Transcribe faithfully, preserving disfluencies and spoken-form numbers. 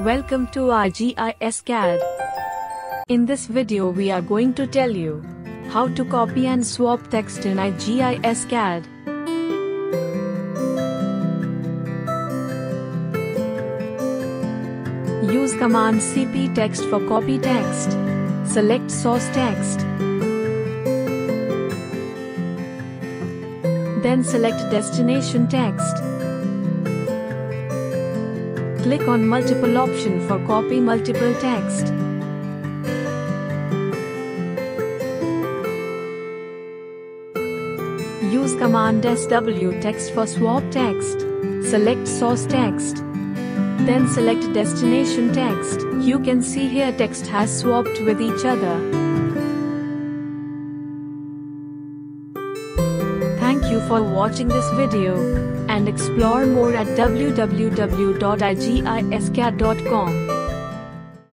Welcome to IGiS C A D. In this video we are going to tell you how to copy and swap text in IGiS C A D. Use command CopyText for copy text. Select source text. Then select destination text. Click on multiple option for copy multiple text. Use command SwapText for swap text. Select source text. Then select destination text. You can see here text has swapped with each other. Thank you for watching this video, and explore more at w w w dot i g i s c a d dot com.